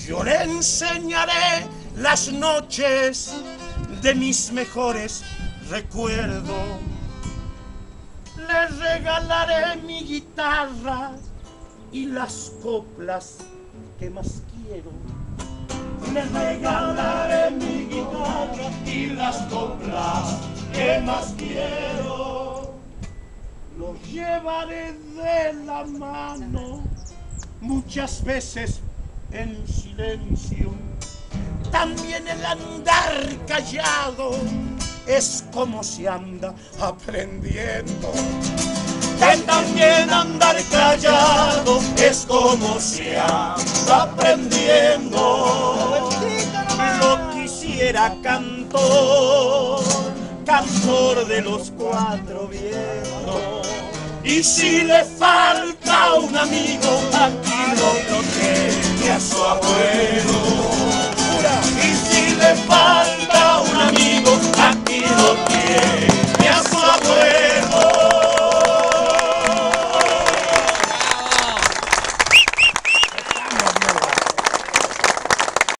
Yo le enseñaré las noches de mis mejores recuerdos. Le regalaré mi guitarra y las coplas que más quiero. Le regalaré mi guitarra y las coplas que más quiero. Lo llevaré de la mano muchas veces en silencio. También el andar callado es como se anda aprendiendo. Que también andar callado es como se anda aprendiendo. Lo quisiera cantor, cantor de los cuatro vientos. Y si le falta un amigo, aquí lo protege a su abuelo.